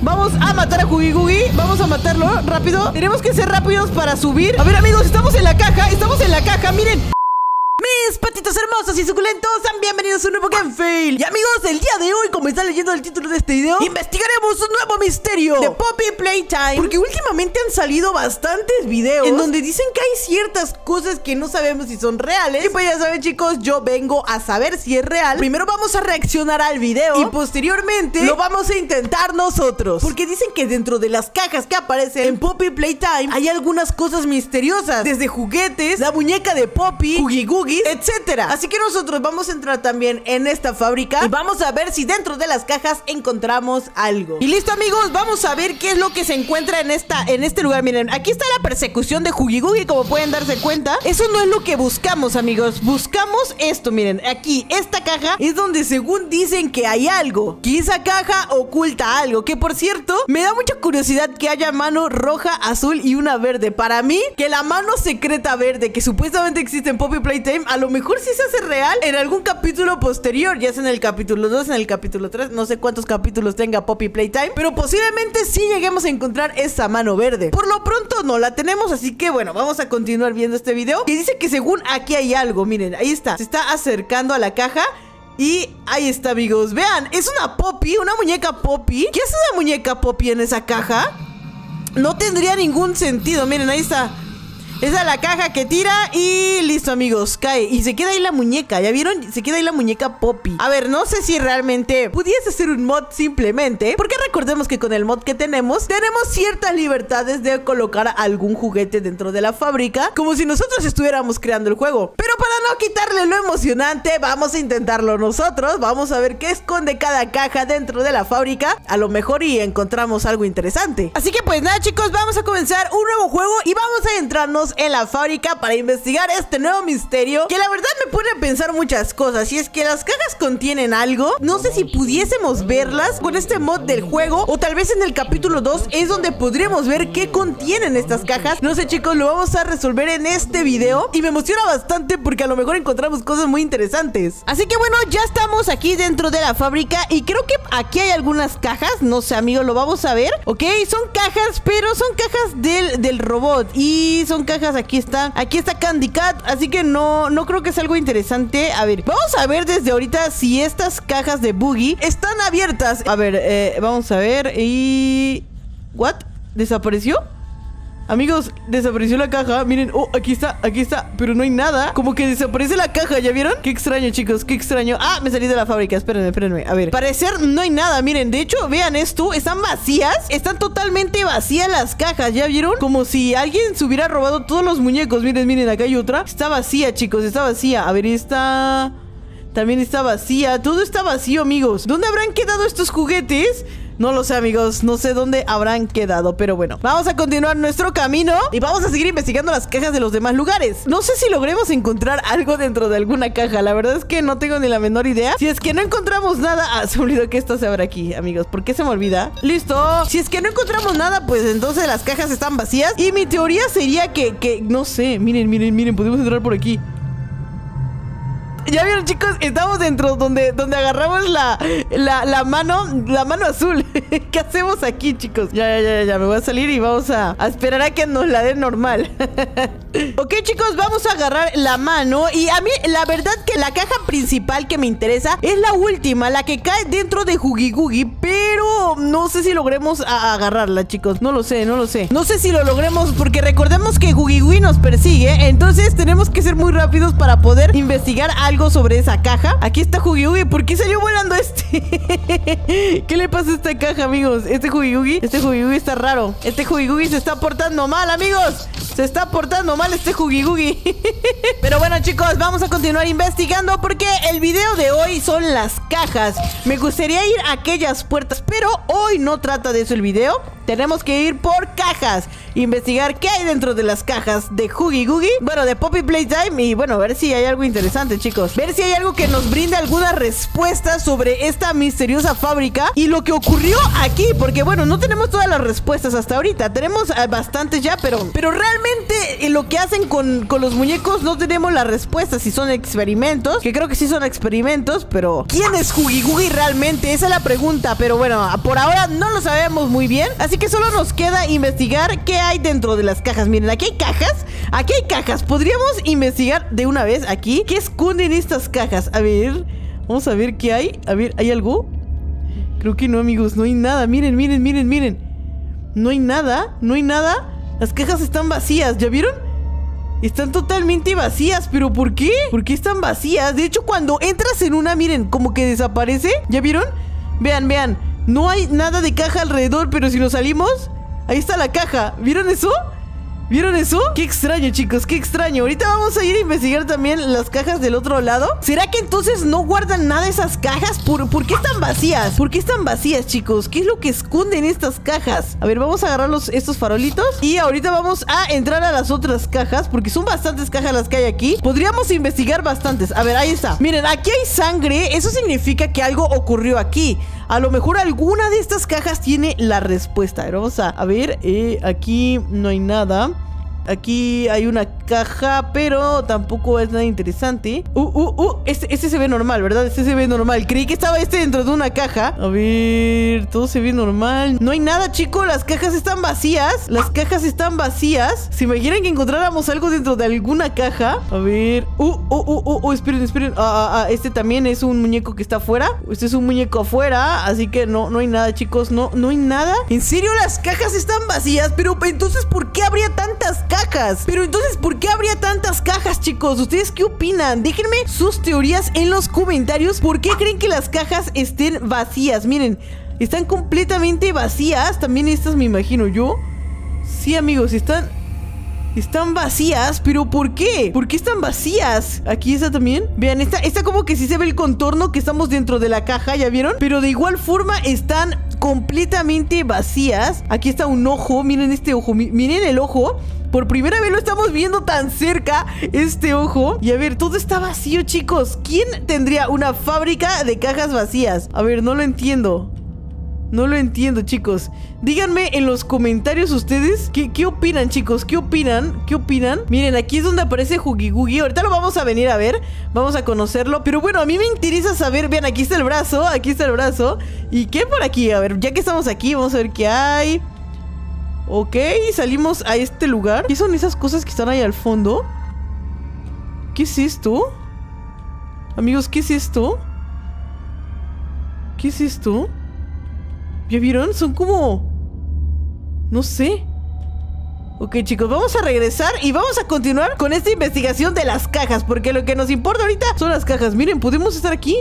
Vamos a matar a Huggy Wuggy. Vamos a matarlo rápido. Tenemos que ser rápidos para subir. A ver, amigos, estamos en la caja. Estamos en la caja, miren. Mis patitos hermosos y suculentos, sean bienvenidos a un nuevo Game Fail. Y amigos, el día de hoy, como están leyendo el título de este video, investigaremos un nuevo misterio de Poppy Playtime. Porque últimamente han salido bastantes videos en donde dicen que hay ciertas cosas que no sabemos si son reales. Y pues ya saben, chicos, yo vengo a saber si es real. Primero vamos a reaccionar al video y posteriormente lo vamos a intentar nosotros. Porque dicen que dentro de las cajas que aparecen en Poppy Playtime hay algunas cosas misteriosas, desde juguetes, la muñeca de Poppy, Huggy Wuggy, etcétera. Así que nosotros vamos a entrar también en esta fábrica y vamos a ver si dentro de las cajas encontramos algo. Y listo, amigos, vamos a ver qué es lo que se encuentra en este lugar. Miren, aquí está la persecución de Huggy Wuggy, como pueden darse cuenta. Eso no es lo que buscamos, amigos. Buscamos esto, miren, aquí, esta caja es donde según dicen que hay algo, que esa caja oculta algo, que por cierto, me da mucha curiosidad que haya mano roja, azul y una verde. Para mí, que la mano secreta verde, que supuestamente existe en Poppy Playtime, a lo mejor sí se hace real en algún capítulo posterior, ya sea en el capítulo 2, en el capítulo 3, no sé cuántos capítulos tenga Poppy Playtime, pero posiblemente sí lleguemos a encontrar esa mano verde. Por lo pronto no la tenemos, así que bueno, vamos a continuar viendo este video, que dice que según aquí hay algo. Miren, ahí está, se está acercando a la caja. Y ahí está, amigos, vean, es una Poppy, una muñeca Poppy. ¿Qué hace una muñeca Poppy en esa caja? No tendría ningún sentido, miren, ahí está. Esa es la caja que tira y listo, amigos, cae. Y se queda ahí la muñeca, ¿ya vieron? Se queda ahí la muñeca Poppy. A ver, no sé si realmente pudiese ser un mod simplemente, porque recordemos que con el mod que tenemos ciertas libertades de colocar algún juguete dentro de la fábrica, como si nosotros estuviéramos creando el juego. Pero para no quitarle lo emocionante, vamos a intentarlo nosotros. Vamos a ver qué esconde cada caja dentro de la fábrica. A lo mejor y encontramos algo interesante. Así que pues nada, chicos, vamos a comenzar un nuevo juego y vamos a entrarnos en la fábrica para investigar este nuevo misterio, que la verdad me pone a pensar muchas cosas. Y es que las cajas contienen algo. No sé si pudiésemos verlas con este mod del juego, o tal vez en el capítulo 2 es donde podríamos ver qué contienen estas cajas. No sé, chicos, lo vamos a resolver en este video y me emociona bastante porque a lo mejor encontramos cosas muy interesantes. Así que bueno, ya estamos aquí dentro de la fábrica y creo que aquí hay algunas cajas. No sé, amigos, lo vamos a ver. Ok, son cajas, pero son cajas del robot. Y son cajas, aquí está Candy Cat, así que no creo que sea algo interesante. A ver, vamos a ver desde ahorita si estas cajas de Boogie están abiertas. A ver, vamos a ver. Y... ¿what? ¿Desapareció? Amigos, desapareció la caja. Miren, oh, aquí está, pero no hay nada. Como que desaparece la caja, ¿ya vieron? Qué extraño, chicos, qué extraño. Ah, me salí de la fábrica, espérenme. A ver, parecer no hay nada, miren. De hecho, vean esto, están vacías. Están totalmente vacías las cajas, ¿ya vieron? Como si alguien se hubiera robado todos los muñecos. Miren, acá hay otra. Está vacía, chicos, está vacía. A ver, esta también está vacía. Todo está vacío, amigos. ¿Dónde habrán quedado estos juguetes? No lo sé, amigos, no sé dónde habrán quedado, pero bueno, vamos a continuar nuestro camino y vamos a seguir investigando las cajas de los demás lugares. No sé si logremos encontrar algo dentro de alguna caja, la verdad es que no tengo ni la menor idea. Si es que no encontramos nada... Ah, se me olvidó que esto se abre aquí, amigos, ¿por qué se me olvida? Listo, si es que no encontramos nada, pues entonces las cajas están vacías. Y mi teoría sería que no sé, miren, podemos entrar por aquí. Ya vieron, chicos, estamos dentro donde agarramos la mano azul. ¿Qué hacemos aquí, chicos? Ya, me voy a salir y vamos a esperar a que nos la den normal. Ok, chicos, vamos a agarrar la mano. Y a mí, la verdad que la caja principal que me interesa es la última, la que cae dentro de Huggy Wuggy. Pero no sé si logremos agarrarla, chicos. No lo sé. No sé si lo logremos, porque recordemos que Huggy Wuggy nos persigue. Entonces tenemos que ser muy rápidos para poder investigar algo sobre esa caja. Aquí está Huggy Wuggy. ¿Por qué salió volando este? ¿Qué le pasa a esta caja, amigos? Este Huggy Wuggy está raro. Este Huggy Wuggy se está portando mal, amigos. Se está portando mal este Huggy Wuggy. Pero bueno, chicos, vamos a continuar investigando, porque el video de hoy son las cajas. Me gustaría ir a aquellas puertas, pero hoy no trata de eso el video. tenemos que ir por cajas, investigar qué hay dentro de las cajas de Huggy Wuggy, bueno, de Poppy Playtime. Y bueno, a ver si hay algo interesante, chicos. Ver si hay algo que nos brinde alguna respuesta sobre esta misteriosa fábrica y lo que ocurrió aquí. Porque bueno, no tenemos todas las respuestas hasta ahorita. Tenemos bastantes ya, pero realmente lo que hacen con los muñecos no tenemos la respuesta. Si son experimentos, que creo que sí son experimentos, pero ¿quién es Huggy Wuggy realmente? Esa es la pregunta. Pero bueno, por ahora no lo sabemos muy bien, así que solo nos queda investigar qué hay dentro de las cajas. Miren, aquí hay cajas. Aquí hay cajas. Podríamos investigar de una vez aquí qué esconden estas cajas. A ver, vamos a ver qué hay. A ver, ¿hay algo? Creo que no, amigos, no hay nada. Miren, miren, miren, miren. No hay nada, no hay nada. Las cajas están vacías, ¿ya vieron? Están totalmente vacías, ¿pero por qué? ¿Por qué están vacías? De hecho, cuando entras en una, miren, como que desaparece. ¿Ya vieron? Vean, vean. No hay nada de caja alrededor, pero si nos salimos, ahí está la caja. ¿Vieron eso? ¿Vieron eso? Qué extraño, chicos, qué extraño. Ahorita vamos a ir a investigar también las cajas del otro lado. ¿Será que entonces no guardan nada esas cajas? ¿Por qué están vacías? ¿Por qué están vacías, chicos? ¿Qué es lo que esconden estas cajas? A ver, vamos a agarrar estos farolitos y ahorita vamos a entrar a las otras cajas, porque son bastantes cajas las que hay aquí. Podríamos investigar bastantes. A ver, ahí está. Miren, aquí hay sangre. Eso significa que algo ocurrió aquí. A lo mejor alguna de estas cajas tiene la respuesta. A ver, vamos a ver. Aquí no hay nada. Aquí hay una caja, pero tampoco es nada interesante. Este se ve normal, ¿verdad? Este se ve normal. Creí que estaba dentro de una caja. A ver, todo se ve normal. No hay nada, chicos. Las cajas están vacías. Las cajas están vacías. ¿Se imaginan que encontráramos algo dentro de alguna caja? A ver. Esperen, esperen. Este también es un muñeco que está afuera. Este es un muñeco afuera. Así que no hay nada, chicos. No hay nada. ¿En serio las cajas están vacías? Pero entonces, ¿por qué habría tantas cajas? Pero entonces, ¿por qué habría tantas cajas, chicos? ¿Ustedes qué opinan? Déjenme sus teorías en los comentarios. ¿Por qué creen que las cajas estén vacías? Miren, están completamente vacías. También estas me imagino yo. Sí, amigos, están vacías. ¿Pero por qué? ¿Por qué están vacías? Aquí está también. Vean, esta como que sí se ve el contorno que estamos dentro de la caja, ¿ya vieron? Pero de igual forma están completamente vacías. Aquí está un ojo. Miren este ojo. Miren el ojo. Por primera vez lo estamos viendo tan cerca, este ojo. Y a ver, todo está vacío, chicos. ¿Quién tendría una fábrica de cajas vacías? A ver, no lo entiendo. No lo entiendo, chicos. Díganme en los comentarios ustedes ¿Qué opinan, chicos? ¿Qué opinan? ¿Qué opinan? Miren, aquí es donde aparece Huggy Wuggy. Ahorita lo vamos a venir a ver. Vamos a conocerlo. Pero bueno, a mí me interesa saber. Vean, aquí está el brazo. Aquí está el brazo. ¿Y qué por aquí? A ver, ya que estamos aquí, vamos a ver qué hay. Ok, salimos a este lugar. ¿Qué son esas cosas que están ahí al fondo? ¿Qué es esto? Amigos, ¿qué es esto? ¿Qué es esto? ¿Ya vieron? Son como... no sé. Ok, chicos, vamos a regresar y vamos a continuar con esta investigación de las cajas, porque lo que nos importa ahorita son las cajas. Miren, ¿podemos estar aquí?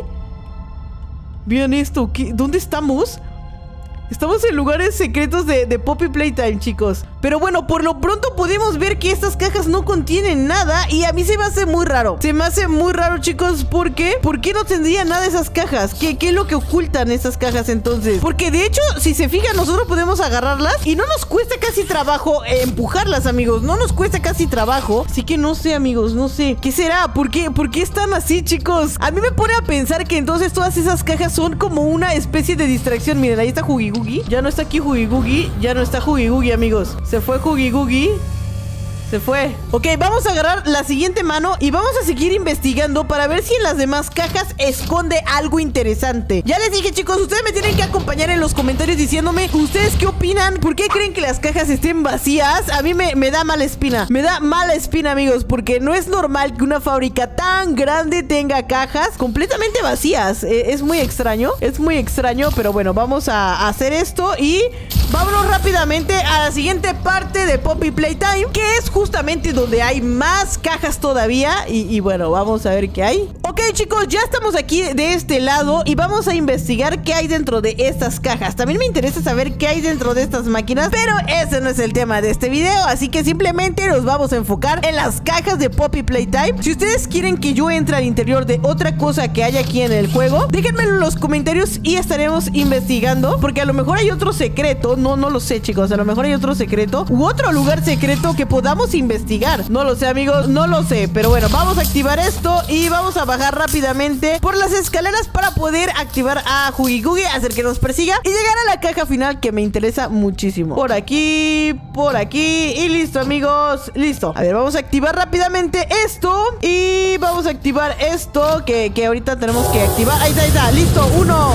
Vean esto. ¿Dónde estamos? Estamos en lugares secretos de Poppy Playtime, chicos. Pero bueno, por lo pronto pudimos ver que estas cajas no contienen nada. Y a mí se me hace muy raro. Se me hace muy raro, chicos. ¿Por qué? ¿Por qué no tendría nada esas cajas? ¿Qué es lo que ocultan esas cajas entonces? Porque de hecho, si se fijan, nosotros podemos agarrarlas y no nos cuesta casi trabajo empujarlas, amigos. No nos cuesta casi trabajo. Así que no sé, amigos, no sé. ¿Qué será? ¿Por qué están así, chicos? A mí me pone a pensar que entonces todas esas cajas son como una especie de distracción. Miren, ahí está Huggy Wuggy. Ya no está aquí Huggy Wuggy. Ya no está Huggy Wuggy, amigos. Se fue Huggy Wuggy. Se fue. Ok, vamos a agarrar la siguiente mano y vamos a seguir investigando para ver si en las demás cajas esconde algo interesante. Ya les dije, chicos, ustedes me tienen que acompañar en los comentarios diciéndome ¿ustedes qué opinan? ¿Por qué creen que las cajas estén vacías? A mí me da mala espina. Me da mala espina, amigos, porque no es normal que una fábrica tan grande tenga cajas completamente vacías. Es muy extraño. Es muy extraño, pero bueno, vamos a hacer esto y vámonos rápidamente a la siguiente parte de Poppy Playtime, que es justamente donde hay más cajas todavía. Y bueno, vamos a ver qué hay. Ok, chicos, ya estamos aquí de este lado y vamos a investigar qué hay dentro de estas cajas. También me interesa saber qué hay dentro de estas máquinas, pero ese no es el tema de este video, así que simplemente nos vamos a enfocar en las cajas de Poppy Playtime. Si ustedes quieren que yo entre al interior de otra cosa que hay aquí en el juego, déjenmelo en los comentarios y estaremos investigando, porque a lo mejor hay otro secreto. no lo sé, chicos. A lo mejor hay otro secreto u otro lugar secreto que podamos investigar. No lo sé, amigos, no lo sé. Pero bueno, vamos a activar esto y vamos a bajar rápidamente por las escaleras para poder activar a Huggy Wuggy, hacer que nos persiga y llegar a la caja final, que me interesa muchísimo. Por aquí y listo, amigos. Listo. A ver, vamos a activar rápidamente esto y vamos a activar esto que ahorita tenemos que activar. Ahí está. Listo. 1,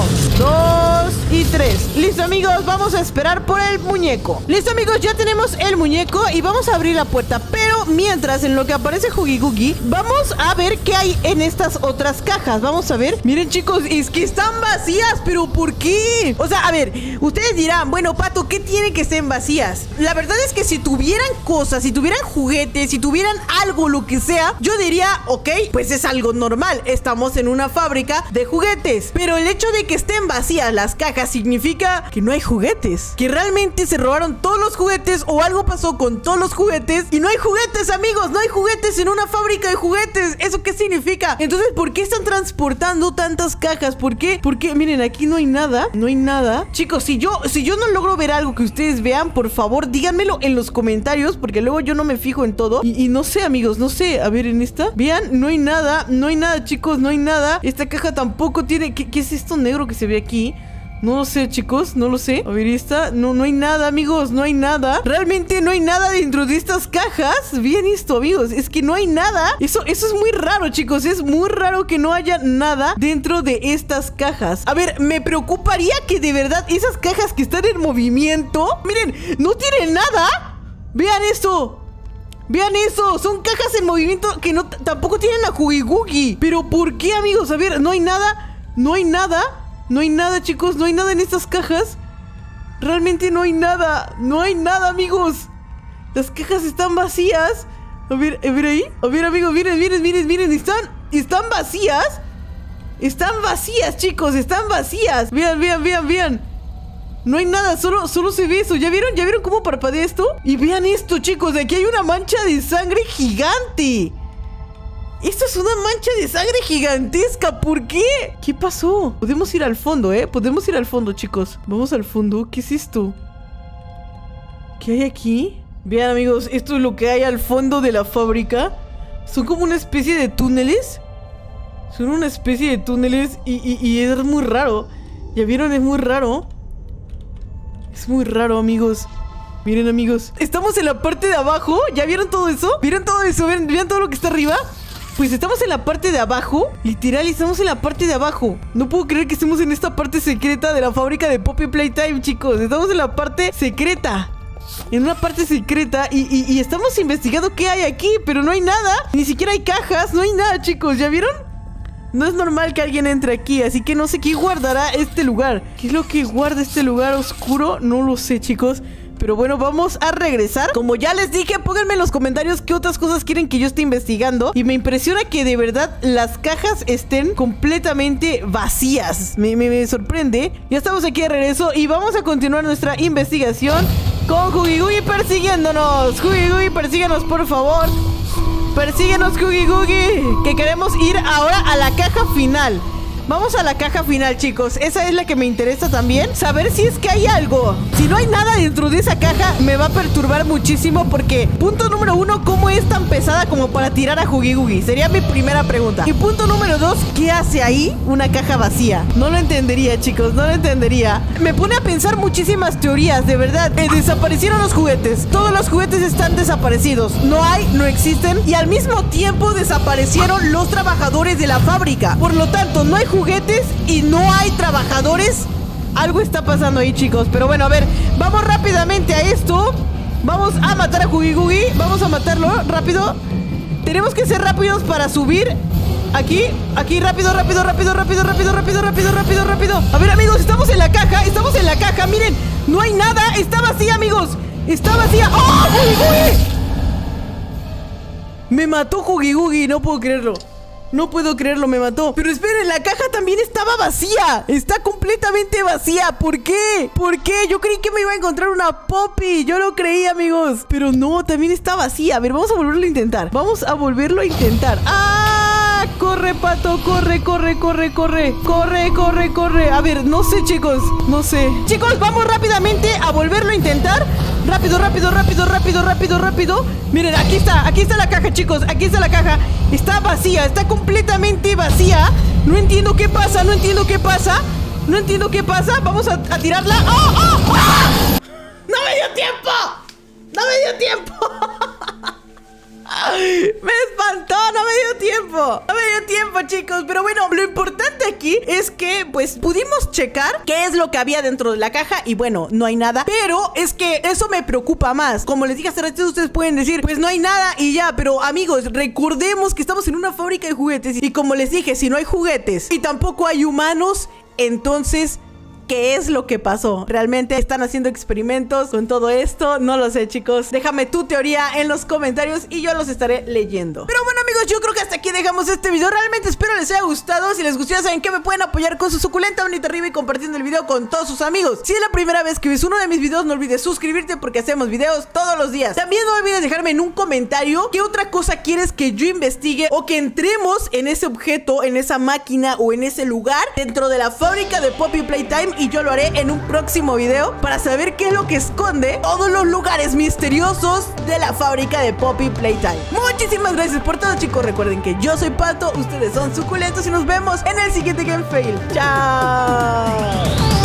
2 y 3. Listo, amigos. Vamos a esperar por el muñeco. Listo, amigos. Ya tenemos el muñeco y vamos a abrir la puerta. Pero mientras, en lo que aparece Huggy Wuggy, vamos a ver qué hay en estas otras cajas. Vamos a ver. Miren, chicos, es que están vacías. ¿Pero por qué? O sea, a ver, ustedes dirán, bueno, Pato, ¿qué tiene que estén vacías? La verdad es que si tuvieran cosas, si tuvieran juguetes, si tuvieran algo, lo que sea, yo diría, ok, pues es algo normal. Estamos en una fábrica de juguetes. Pero el hecho de que estén vacías las cajas significa que no hay juguetes, que realmente se robaron todos los juguetes o algo pasó con todos los juguetes y no hay juguetes, amigos. No hay juguetes en una fábrica de juguetes. ¿Eso qué significa? Entonces, ¿por qué están transportando tantas cajas? ¿Por qué? Porque, miren, aquí no hay nada. No hay nada. Chicos, si yo no logro ver algo que ustedes vean, por favor, díganmelo en los comentarios, porque luego yo no me fijo en todo. Y no sé, amigos, no sé. A ver, en esta, vean, no hay nada. No hay nada, chicos, no hay nada. Esta caja tampoco tiene... ¿Qué es esto negro que se ve aquí? No lo sé, chicos, no lo sé. A ver, esta, no hay nada, amigos, no hay nada. Realmente no hay nada dentro de estas cajas. Vean esto, amigos, es que no hay nada. Eso es muy raro, chicos. Es muy raro que no haya nada dentro de estas cajas. A ver, me preocuparía que de verdad esas cajas que están en movimiento, miren, no tienen nada. Vean esto. Vean eso, son cajas en movimiento que tampoco tienen a Huggy Wuggy. Pero ¿por qué, amigos? A ver, no hay nada. No hay nada. No hay nada, chicos, no hay nada en estas cajas. Realmente no hay nada. No hay nada, amigos. Las cajas están vacías. A ver ahí. A ver, amigos, miren. Están vacías. Están vacías, chicos, están vacías. Vean. No hay nada, solo se ve eso. ¿Ya vieron cómo parpadea esto? Y vean esto, chicos, de aquí hay una mancha de sangre gigante. Esto es una mancha de sangre gigantesca. ¿Por qué? ¿Qué pasó? Podemos ir al fondo, podemos ir al fondo, chicos. Vamos al fondo. ¿Qué es esto? ¿Qué hay aquí? Vean, amigos, esto es lo que hay al fondo de la fábrica. Son como una especie de túneles. Son una especie de túneles y es muy raro. ¿Ya vieron? Es muy raro. Es muy raro, amigos. Miren, amigos, estamos en la parte de abajo. ¿Ya vieron todo eso? ¿Vieron todo eso? ¿Vieron todo lo que está arriba? Pues estamos en la parte de abajo. Literal, estamos en la parte de abajo. No puedo creer que estemos en esta parte secreta de la fábrica de Poppy Playtime, chicos. Estamos en la parte secreta. En una parte secreta y estamos investigando qué hay aquí, pero no hay nada. Ni siquiera hay cajas, no hay nada, chicos. ¿Ya vieron? No es normal que alguien entre aquí, así que no sé qué guardará este lugar. ¿Qué es lo que guarda este lugar oscuro? No lo sé, chicos. Pero bueno, vamos a regresar. Como ya les dije, pónganme en los comentarios qué otras cosas quieren que yo esté investigando. Y me impresiona que de verdad las cajas estén completamente vacías. Me sorprende. Ya estamos aquí de regreso y vamos a continuar nuestra investigación con Huggy Wuggy persiguiéndonos. Huggy Wuggy, persíguenos, por favor. Persíguenos, Huggy Wuggy, que queremos ir ahora a la caja final. Vamos a la caja final, chicos. Esa es la que me interesa también. Saber si es que hay algo. Si no hay nada dentro de esa caja, me va a perturbar muchísimo. Porque, punto número 1, ¿cómo es tan pesada como para tirar a Huggy Wuggy? Sería mi primera pregunta. Y punto número 2, ¿qué hace ahí una caja vacía? No lo entendería, chicos, no lo entendería. Me pone a pensar muchísimas teorías, de verdad. Desaparecieron los juguetes. Todos los juguetes están desaparecidos. No hay, no existen. Y al mismo tiempo desaparecieron los trabajadores de la fábrica. Por lo tanto, no hay juguetes y no hay trabajadores. Algo está pasando ahí, chicos. Pero bueno, a ver, vamos rápidamente a esto. Vamos a matar a Huggy Wuggy. Vamos a matarlo, rápido. Tenemos que ser rápidos para subir. Aquí, rápido. A ver, amigos, estamos en la caja, miren, no hay nada, está vacía, amigos. Está vacía. ¡Oh, Huggy Wuggy! Me mató Huggy Wuggy, no puedo creerlo. No puedo creerlo, me mató. Pero esperen, la caja también estaba vacía. Está completamente vacía. ¿Por qué? ¿Por qué? Yo creí que me iba a encontrar una Poppy. Yo lo creí, amigos. Pero no, también está vacía. A ver, vamos a volverlo a intentar. ¡Ah! corre, Pato, corre, corre, corre, corre. Corre, corre, corre. A ver, no sé, chicos, no sé. Chicos, vamos rápidamente a volverlo a intentar. Rápido, rápido, rápido, rápido, rápido, rápido. Miren, aquí está la caja, chicos. Aquí está la caja. Está vacía, está completamente vacía. No entiendo qué pasa, no entiendo qué pasa. No entiendo qué pasa. Vamos a tirarla. ¡Oh, oh, oh! ¡No me dio tiempo! ¡No me dio tiempo! Me espantó, no me dio tiempo. No me dio tiempo, chicos. Pero bueno, lo importante aquí es que pues pudimos checar qué es lo que había dentro de la caja. Y bueno, no hay nada. Pero es que eso me preocupa más. Como les dije hace ratito, ustedes pueden decir, pues no hay nada y ya. Pero amigos, recordemos que estamos en una fábrica de juguetes. Y como les dije, si no hay juguetes y tampoco hay humanos, entonces ¿qué es lo que pasó? ¿Realmente están haciendo experimentos con todo esto? No lo sé, chicos. Déjame tu teoría en los comentarios y yo los estaré leyendo. Pero bueno, amigos, yo creo que hasta aquí dejamos este video. Realmente espero les haya gustado. Si les gustó, ya saben que me pueden apoyar con su suculenta manita arriba y compartiendo el video con todos sus amigos. Si es la primera vez que ves uno de mis videos, no olvides suscribirte porque hacemos videos todos los días. También no olvides dejarme en un comentario qué otra cosa quieres que yo investigue o que entremos en ese objeto, en esa máquina o en ese lugar dentro de la fábrica de Poppy Playtime. Y yo lo haré en un próximo video para saber qué es lo que esconde todos los lugares misteriosos de la fábrica de Poppy Playtime. Muchísimas gracias por todo, chicos. Recuerden que yo soy Pato, ustedes son suculentos y nos vemos en el siguiente Game Fail. ¡Chao!